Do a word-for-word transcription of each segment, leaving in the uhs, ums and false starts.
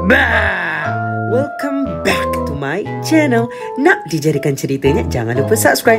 Bah! Welcome back to my channel. Nak dijadikan ceritanya, jangan lupa subscribe.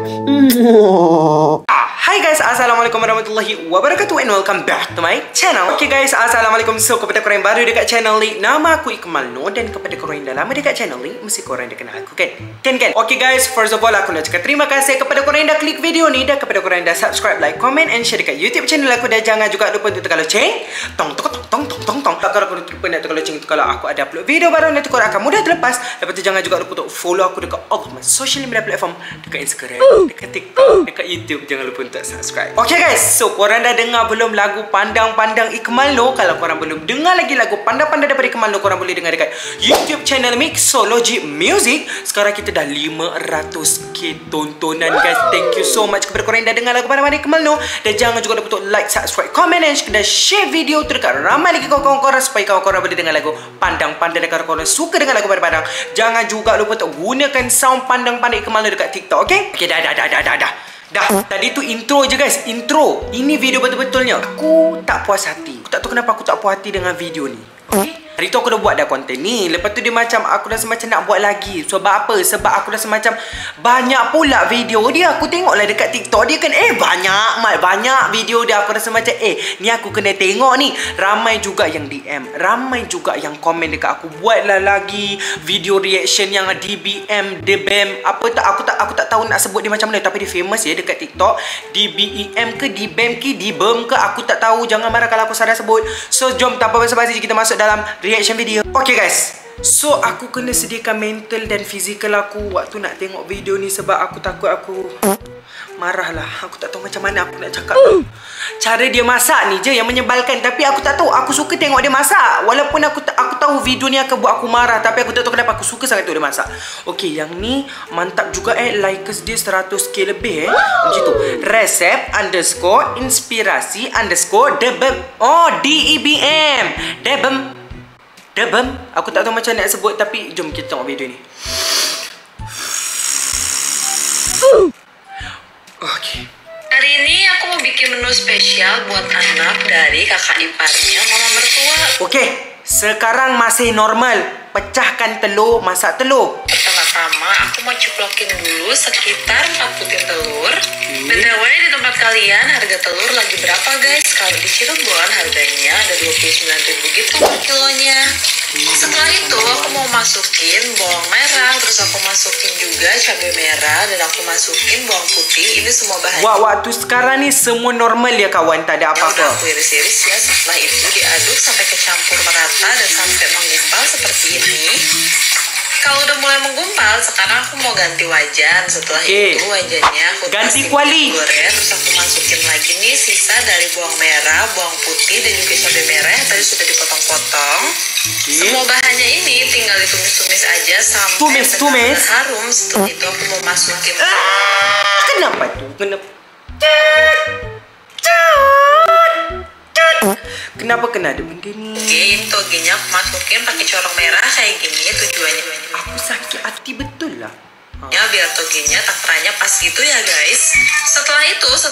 Hai guys, Assalamualaikum warahmatullahi wabarakatuh and welcome back to my channel. Okay guys, Assalamualaikum. So kepada korang yang baru dekat channel ni, nama aku Iqmal Noor. Dan kepada korang yang dah lama dekat channel ni, mesti korang dah kenal aku kan? Kan kan? Okay guys, first of all aku nak cakap terima kasih kepada korang yang dah klik video ni. Dan kepada korang yang dah subscribe, like, comment and share dekat YouTube channel aku. Dan jangan juga lupa untuk tekan loceng. Tong tong tong tong tong tong tong. Kalau korang lupa nak tekan loceng tu, kalau aku ada upload video baru, nanti korang akan mudah terlepas. Lepas tu jangan juga lupa untuk follow aku dekat all my social media platform. Dekat Instagram, dekat TikTok, dekat YouTube. Jangan lupa untuk subscribe. Okay guys, so korang dah dengar belum lagu Pandang-Pandang Iqmal Noor? Kalau korang belum dengar lagi lagu Pandang-Pandang daripada Iqmal Noor, korang boleh dengar dekat YouTube channel Mixology Music. Sekarang kita dah lima ratus k tontonan guys. Thank you so much kepada korang yang dah dengar lagu Pandang-Pandang Iqmal Noor. Dan jangan juga lupa untuk like, subscribe, comment dan share video tu dekat ramai lagi kawan-kawan korang, supaya kawan-kawan boleh dengar lagu Pandang-Pandang. Dan kalau korang suka dengar lagu Pandang-Pandang, jangan juga lupa untuk gunakan sound Pandang-Pandang Iqmal Noor dekat TikTok. Okay? Okay, dah dah dah dah dah dah. Dah, tadi tu intro je guys, intro. Ini video betul-betulnya. Aku tak puas hati. Aku tak tahu kenapa aku tak puas hati dengan video ni. Okay? Hari tu aku dah buat dah konten ni. Lepas tu dia macam, aku dah semacam nak buat lagi. Sebab apa? Sebab aku dah semacam banyak pula video dia. Aku tengoklah dekat TikTok dia kan, eh banyak mat, banyak video dia. Aku rasa macam, eh ni aku kena tengok ni. Ramai juga yang D M, ramai juga yang komen dekat aku, buatlah lagi video reaction yang D B M, D B M. Apa tak, aku tak aku tak tahu nak sebut dia macam mana. Tapi dia famous ya dekat TikTok. D B E M ke D B M ke D B M ke, aku tak tahu. Jangan marah kalau aku salah sebut. So jom tanpa basa-basi kita masuk dalam reaction video. Okay guys, so aku kena sediakan mental dan fizikal aku waktu nak tengok video ni. Sebab aku takut aku marah lah. Aku tak tahu macam mana aku nak cakap tu. Cara dia masak ni je yang menyebalkan. Tapi aku tak tahu, aku suka tengok dia masak. Walaupun aku aku tahu video ni akan buat aku marah, tapi aku tak tahu kenapa aku suka sangat tengok dia masak. Okay, yang ni mantap juga eh. Likers dia seratus k lebih eh. Macam tu. Resep underscore inspirasi underscore debem. Oh, D E B M. Debem. Debem. Aku tak tahu macam nak sebut, tapi jom kita tengok video ni. Okay. Hari ini aku mau bikin menu spesial buat anak dari kakak iparnya mama mertua. Okay, sekarang masih normal. Pecahkan telur, masak telur. Pertama-tama aku mau ceplokin dulu sekitar empat butir telur. B T W di tempat kalian harga telur lagi berapa guys? Kalau di Cirebon harganya ada dua puluh sembilan ribu gitu per kilonya. Setelah itu aku mau masukin bawang merah, terus aku masukin juga cabai merah, dan aku masukin bawang putih. Ini semua bahan. Wah, waktu sekarang ni semua normal ya kawan, tak ada apa-apa. Udah aku iris-iris ya. Setelah itu diaduk sampai kecampur merata dan sampai menggumpal seperti ini. Kalau udah mulai menggumpal, sekarang aku mau ganti wajan. Setelah okay. itu wajannya aku ganti kuali. Goreng, terus aku masukin lagi nih sisa dari bawang merah, bawang putih dan juga cabai merah yang tadi sudah dipotong-potong. Okay. Semua bahannya ini tinggal ditumis-tumis aja sampai tumis, tumis. harum. Setelah itu aku mau masukin. Ah, kenapa tuh? Kenapa? Kenapa kena ada benda ni? Oke, ini togenya aku masukin pakai corong merah kayak gini. Tujuannya aku sakit hati betul lah. Ya biar togenya takarannya pas gitu ya guys. Setelah itu set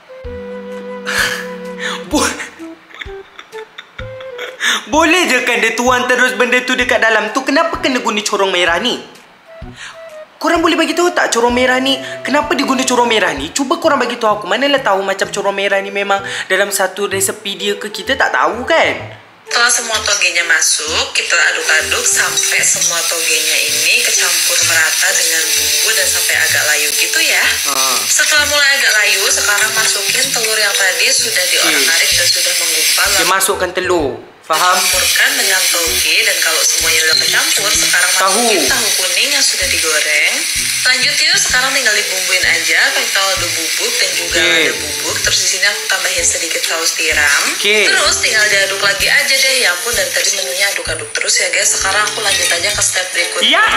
boleh je kan dia tuang terus benda tu dekat dalam tu. Kenapa kena guna corong merah ni? Korang boleh bagi tahu tak corong merah ni kenapa diguna corong merah ni? Cuba korang bagi tahu aku. Manalah tahu macam corong merah ni memang dalam satu resepi dia ke, kita tak tahu kan. Setelah semua togenya masuk, kita aduk-aduk sampai semua togenya ini kecampur merata dengan bumbu dan sampai agak layu gitu ya. Ah. Setelah mulai agak layu, sekarang masukin telur yang tadi sudah diorak-arik dan sudah menggumpal. Dia masukkan telur. Faham? Campurkan dengan toge, dan kalau semuanya udah kecampur, sekarang masukin tahu. tahu kuning yang sudah digoreng. Lanjutnya sekarang tinggal dibumbuin aja pakai kaldu bubuk dan juga okay. lada bubuk. Terus di sini aku tambahin sedikit saus tiram. Okay. Terus tinggal diaduk lagi aja deh. Ya ampun, dari tadi menunya aduk-aduk terus ya guys. Sekarang aku lanjut aja ke step berikutnya. Ya.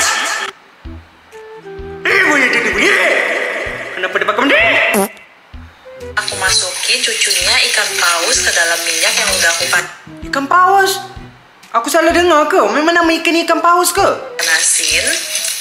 Eh, boleh jadi boleh. Kenapa dia pakai benda? Aku masukin cucunya ikan paus ke dalam minyak yang udah aku pan. Ikan paus? Aku salah dengar ke? Memang nama ikan ikan paus ke? Panasin.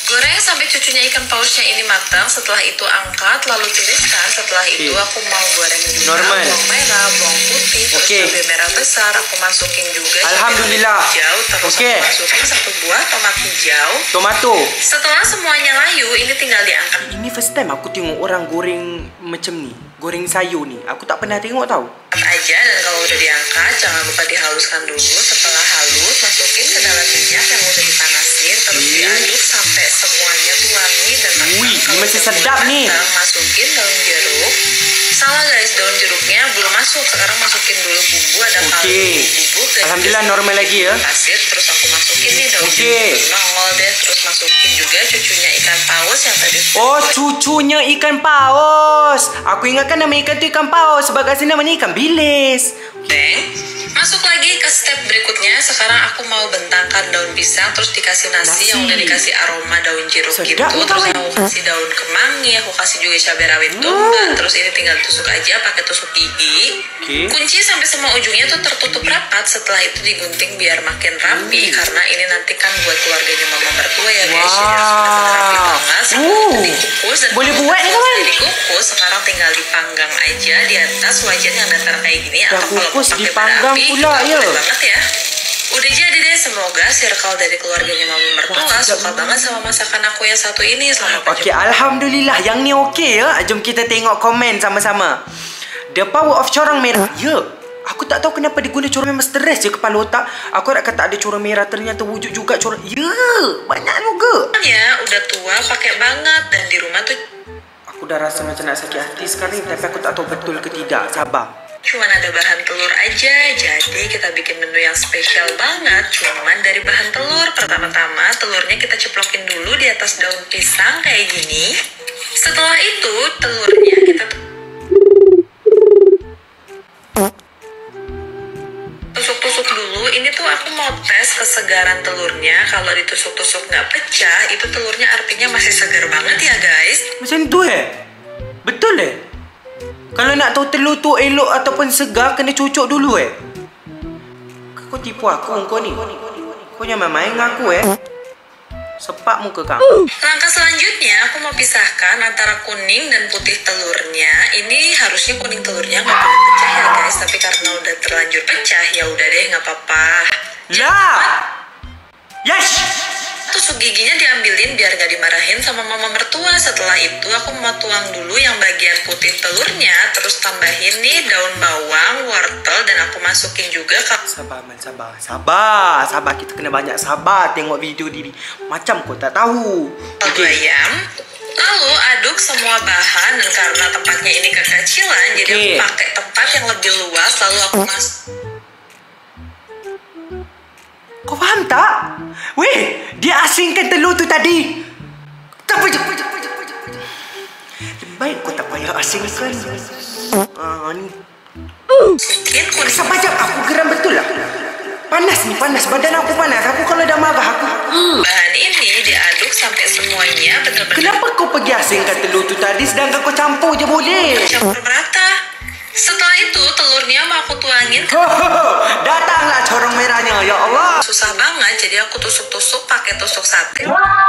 Goreng sampai cucunya ikan pausnya ini matang. Setelah itu angkat, lalu tiriskan. Setelah itu aku mau goreng juga Normal. bawang merah, bawang putih, terus Oke. cabai merah besar. Aku masukin juga Alhamdulillah. cabai hijau, terus Oke. aku masukin satu buah tomat hijau. Tomato. Setelah semuanya layu, ini tinggal diangkat Ini first time aku tengok orang goreng macam ni. Goreng sayur ni. Aku tak pernah tengok tau. aja, dan kalau udah diangkat jangan lupa dihaluskan dulu. Setelah halus, masukin ke dalam minyak yang udah dipanasin, terus Hmm. diaduk sampai semuanya tuh wangi dan matang. Wih, ini Kalau masih udah sedap mulai nih. matang, masukin daun jeruk. Salah guys, daun jeruknya belum masuk. Sekarang masukin dulu bumbu, ada Oke. kaldu bubuk dan Alhamdulillah normal lagi ya. pasir. Terus aku masukin nih daun Oke. jeruk nongol deh. Terus masukin juga cucunya ikan paus yang tadi Oh, cucunya ikan paus. Aku ingatkan nama ikan tu ikan paus. Sebab kat sini namanya ikan bilis. Neng, masuk lagi ke step berikutnya. Sekarang aku mau bentangkan daun pisang, terus dikasih nasi, Nasi. yang udah dikasih aroma daun jeruk Sedap gitu. nih, Terus kawan. aku kasih daun kemangi, aku kasih juga cabai rawit domba. Terus ini tinggal tusuk aja pakai tusuk gigi. Oke. Kunci sampai semua ujungnya tuh tertutup rapat. Setelah itu digunting biar makin rapi, karena ini nanti kan buat keluarganya mama mertua ya guys. Jadi harus benar-benar rapi banget. Sampai Uh. itu dikukus dan Boleh buat nih, setelah kawan. dikukus, sekarang tinggal dipanggang aja di atas wajan yang datar kayak gini. Dah Atau kalau kukus, pakai bara dipanggang api pula, juga ya. boleh banget ya. Udah jadi deh, semoga circle dari keluarganya mama mertua Wah, suka sedap banget sama masakan aku yang satu ini. Selamat Okey, Alhamdulillah. Yang ni okey ya. Jom kita tengok komen sama-sama. The power of corang merah. Ya. Aku tak tahu kenapa dia guna corang memang stres je kepala otak. Aku nak kata ada corang merah, ternyata wujud juga corang. Ya, banyak juga. Ya, udah tua pakai banget, dan di rumah tuh Aku dah rasa macam nak sakit hati sekarang ni, tapi aku tak tahu betul ke tidak. Sabar. cuman ada bahan telur aja. Jadi kita bikin menu yang spesial banget cuman dari bahan telur. Pertama-tama telurnya kita ceplokin dulu di atas daun pisang kayak gini. Setelah itu telurnya kita tusuk-tusuk dulu. Ini tuh aku mau tes kesegaran telurnya. Kalau ditusuk-tusuk nggak pecah, itu telurnya artinya masih segar banget ya guys. Macam tu eh? Betul eh? Kalau nak tahu telur tu elok ataupun segar, kena cucuk dulu eh? Kau tipu aku kau ni. Kau jangan main dengan aku eh? Sepak muka kau. Langkah selanjutnya aku mau pisahkan antara kuning dan putih telurnya. Ini harusnya kuning telurnya nggak boleh pecah ya guys, tapi karena udah terlanjur pecah ya udah deh, nggak apa-apa. Lah! Yes! Tusuk giginya diambilin biar gak dimarahin sama mama mertua. Setelah itu aku mau tuang dulu yang bagian putih telurnya, terus tambahin nih daun bawang, wortel, dan aku masukin juga ke Sabar, Man. Sabar. Sabar. Sabar. Kita kena banyak sabar tengok video diri. Macam kau tak tahu. kaldu ayam. Lalu aduk semua bahan, dan karena tempatnya ini kekecilan, jadi aku Oke. pakai tempat yang lebih luas. Lalu aku masuk Kau faham tak? Weh, dia asingkan telur tu tadi. Tak payah. Lebih baik kau tak payah asingkan. Ah, ni. masukin kuning. Sabar jap, aku geram betul lah. Panas ni, panas. Badan aku panas. Aku kalau dah marah, aku... Hmm. Bahan ini diaduk sampai semuanya benar-benar Kenapa kau pergi asingkan telur tu tadi sedangkan kau campur je boleh? campur merata. Setelah itu telurnya mau aku tuangin. Ho, ho, ho. Datanglah corong merahnya, ya Allah. Susah banget, jadi aku tusuk-tusuk pakai tusuk sate.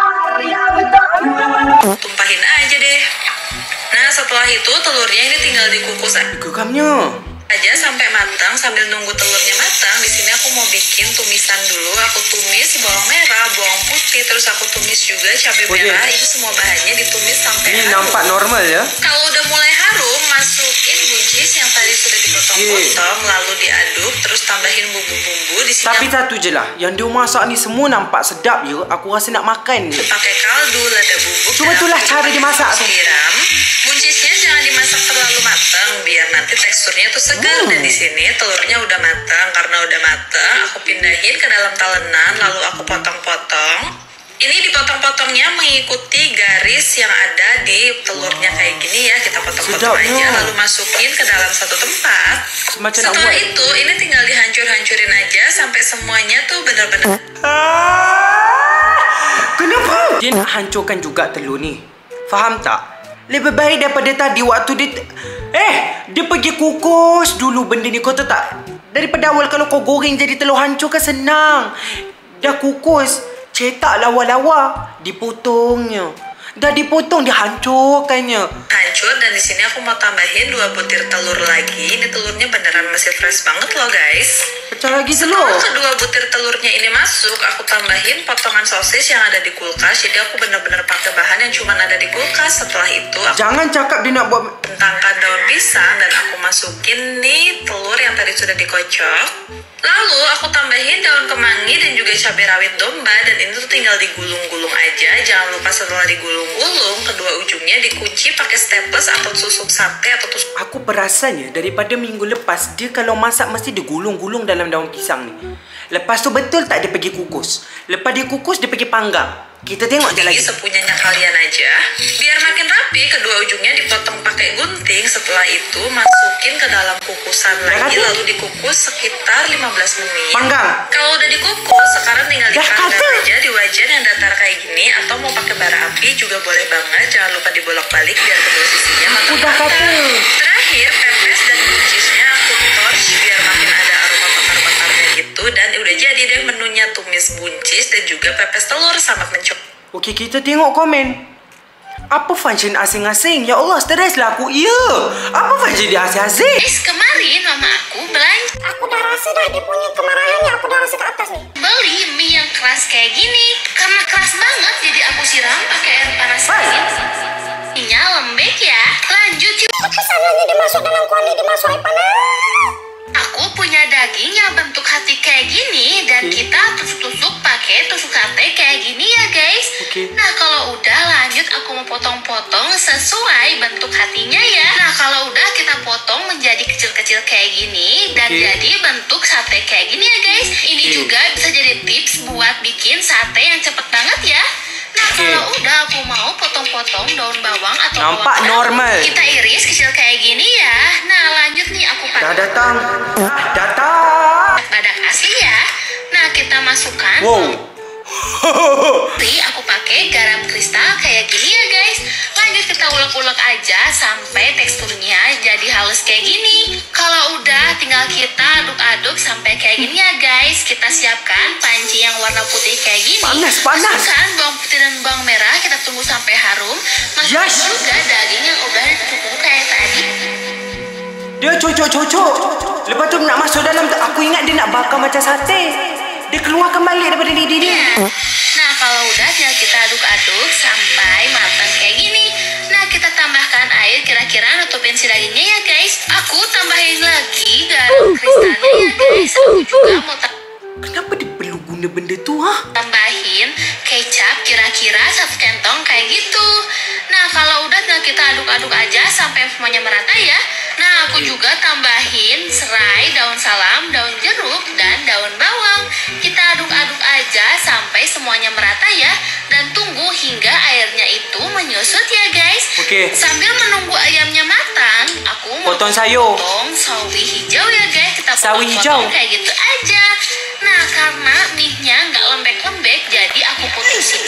Tumpahin aja deh. Nah, setelah itu telurnya ini tinggal dikukus Geramnya. aja sampai matang. Sambil nunggu telurnya matang, di sini aku mau bikin tumisan dulu. Aku tumis bawang merah, bawang putih, terus aku tumis juga cabai Oh, iya. merah. Ini semua bahannya ditumis sampai Ini harum. nampak normal ya. Kalau udah mulai harum, masukin buncis yang tadi sudah dipotong-potong, lalu diaduk, terus tambahin bumbu-bumbu. Di sini Tapi satu je lah, yang dia masak ni semua nampak sedap je. Aku rasa nak makan ni. pakai kaldu, lada bubuk. Cuma dan itulah aku cara pakai dimasak tu. siram. Buncisnya jangan dimasak terlalu matang biar nanti teksturnya tuh segar. Hmm. Dan di sini telurnya udah matang. Karena udah matang, aku pindahin ke dalam talenan, lalu aku potong-potong. Ini dipotong-potongnya mengikuti garis yang ada di telurnya kayak gini ya. Kita potong-potong Sedapnya. aja, lalu masukin ke dalam satu tempat. Macam nak Setelah buat. itu, ini tinggal dihancur-hancurin aja sampai semuanya tuh benar-benar Ah, kenapa? Dia nak hancurkan juga telur ni. Faham tak? Lebih baik daripada tadi waktu dia... t- Eh, dia pergi kukus dulu benda ni. Kau tahu tak? Daripada awal kalau kau goreng jadi telur hancur kan senang. Dah kukus. cetak lawa-lawa, dipotongnya. Dah dipotong, dihancurkannya. Hancur, dan di sini aku mau tambahin dua butir telur lagi. Ini telurnya beneran masih fresh banget loh guys. Pecah lagi telur. Setelah kedua butir telurnya ini masuk, aku tambahin potongan sosis yang ada di kulkas. Jadi aku bener-bener pakai bahan yang cuma ada di kulkas. Setelah itu aku Jangan cakap dia nak buat. bentangkan daun pisang dan aku masukin nih telur yang tadi sudah dikocok. Lalu aku tambahin daun kemangi dan juga cabai rawit domba, dan itu tuh tinggal digulung-gulung aja. Jangan lupa setelah digulung-gulung, kedua ujungnya dikunci pakai staples atau tusuk sate atau tusuk. Aku perasannya daripada minggu lepas, dia kalau masak mesti digulung-gulung dalam daun pisang ni. Lepas tu betul tak dia pergi kukus. Lepas dia kukus, dia pergi panggang. Kita tengok je lagi. Sepunyanya kalian aja. Biar makin rapi, kedua ujungnya dipotong pakai gunting. Setelah itu masukin ke dalam kukusan lagi, Dah, lalu dikukus sekitar lima belas menit. Panggang. Kalau udah dikukus, sekarang tinggal Dah, dipanggang kata. aja di wajan yang datar kayak gini, atau mau pakai bara api juga boleh banget. Jangan lupa dibolak-balik biar kedua sisinya Udah matang-matang. kata. Terakhir, pepes dan buncisnya aku torch biar makin ada aroma bakar-bakarnya gitu. Dan udah jadi deh menunya, tumis buncis dan juga pepes telur sama pencok. Okey, kita tengok komen. Apa function asing-asing? Ya Allah, stres lah aku. Ya. Apa function dia asing-asing? Guys, kemarin mama aku belanja. Aku udah rasa dah dia punya kemarahannya. Aku udah rasa ke atas nih. Beli mie yang keras kayak gini. Karena keras banget, jadi aku siram pakai air panas dingin. Mie-nya lembek ya. Lanjut yuk. Apa salahnya dimasuk dalam kuali, dimasuk air panas? Aku punya daging yang bentuk hati kayak gini, dan Oke. kita tusuk-tusuk pakai tusuk sate kayak gini ya guys. Oke. Nah kalau udah lanjut aku mau potong-potong sesuai bentuk hatinya ya. Nah kalau udah kita potong menjadi kecil-kecil kayak gini dan Oke. jadi bentuk sate kayak gini ya guys. Ini Oke. juga bisa jadi tips buat bikin sate yang cepet banget ya. Nah Oke. kalau udah aku mau potong-potong daun bawang atau Nampak bawang merah, normal. kita iris kecil kayak gini ya. Nah lanjut nih aku Dah pakai datang. Datang. badak asli ya. Nah kita masukkan. Wow. Tapi aku pakai garam kristal kayak gini ya guys. Lanjut kita ulek-ulek aja sampai teksturnya jadi halus kayak gini. Kalau udah tinggal kita aduk-aduk sampai kayak gini ya guys. Kita siapkan panci yang warna putih kayak gini. Panas, panas. Masukkan bawang putih dan bawang merah. Kita tunggu sampai harum. Masukkan Yes. juga daging yang udah ditumbuk kayak tadi. Dia cocok-cocok. Lepas tu nak masuk dalam tu, aku ingat dia nak bakar macam sate. Dia keluar kembali daripada diri dia. Nah kalau udah tinggal kita aduk-aduk sampai matang kayak gini. Nah kita tambahkan air, kira-kira nutupin si dagingnya ya guys. Aku tambahin lagi garam kristalnya ya guys. Aku juga mau ta- Kenapa dia perlu guna benda tu, ha? tambahin kecap kira-kira satu centong kayak gitu. Nah kalau udah tinggal kita aduk-aduk aja sampai semuanya merata ya. Nah aku juga tambahin serai, daun salam, daun jeruk, dan daun bawang. Kita aduk-aduk aja sampai semuanya merata ya. Dan tunggu hingga airnya itu menyusut ya guys. Oke. Sambil menunggu ayamnya matang, aku mau Potong sayur. potong sawi hijau ya guys. Kita Sawi potong-potong hijau. kayak gitu aja. Nah karena mie-nya nggak lembek-lembek, jadi aku putusin.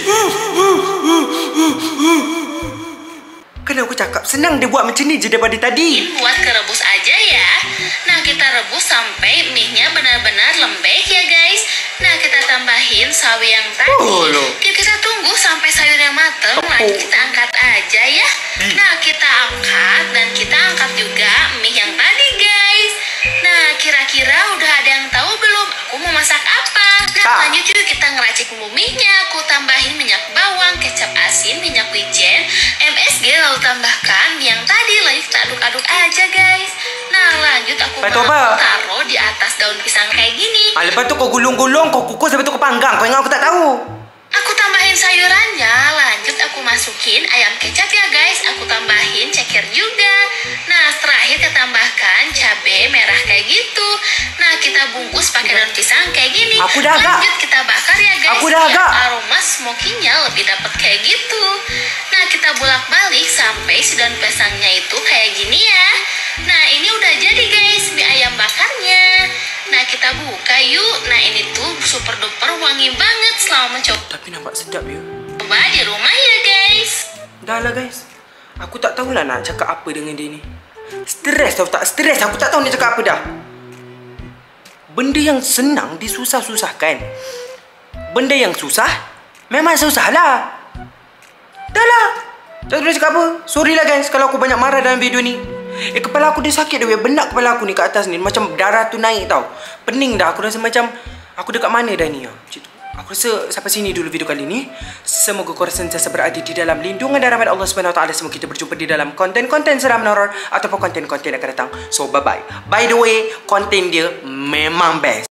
Kan aku cakap senang dia buat macam ni je daripada tadi. Buat kerebus aja ya. Nah kita rebus sampai mie-nya benar-benar lembek ya guys. Nah kita tambahin sawi yang tadi. Oh, loh. Kita tunggu sampai sayurnya mateng. Lanjut kita angkat aja ya. Nah kita angkat dan kita angkat juga mie yang tadi guys. Nah kira-kira udah ada yang tahu belum aku mau masak apa? Nah Tak. lanjut yuk kita ngeracik bumbu mie-nya. Aku tambahin minyak bawang, kecap asin, minyak wijen, M S G, lalu tambahkan mie yang tadi. Lanjut kita aduk-aduk aja guys. Nah lanjut aku Lepas tu mau apa? taruh di atas daun pisang kayak gini. Ah, lepas tu kau gulung-gulung, kau kukus, lepas tu kau panggang. Kau ingat aku tak tahu? Aku tambahin sayurannya, lanjut aku masukin ayam kecap ya guys. Aku tambahin ceker juga. Nah terakhir kita tambahkan cabai merah kayak gitu. Nah kita bungkus pakai daun pisang kayak gini. Aku dah agak. Lanjut kita bakar ya guys. Aku dah biar agak. aroma smokinya lebih dapat kayak gitu. Nah kita bolak-balik sampai si daun pisangnya itu kayak gini ya. Nah ini udah jadi guys mie ayam bakarnya. Nah kita buka yuk. Nah ini tuh super duper wangi banget selama mencoba Tapi nampak sedap ya. di rumah ya guys. Dah lah guys. Aku tak tahulah nak cakap apa dengan dia ni. Stres tau tak? Stres. Aku tak tahu nak cakap apa dah. Benda yang senang disusah-susahkan. benda yang susah, memang susah lah. Dah lah. Tak boleh cakap apa. Sorry lah guys kalau aku banyak marah dalam video ni. Eh, kepala aku dia sakit dah. Benak kepala aku ni kat atas ni. Macam darah tu naik tau. Pening dah. Aku rasa macam aku dekat mana dah ni. Macam tu. Aku rasa sampai sini dulu video kali ni. Semoga korang sentiasa berada di dalam lindungan dan rahmat Allah Subhanahu Wa Taala. Semoga kita berjumpa di dalam konten-konten seram horror ataupun konten-konten yang akan datang. So bye bye. By the way, konten dia memang best.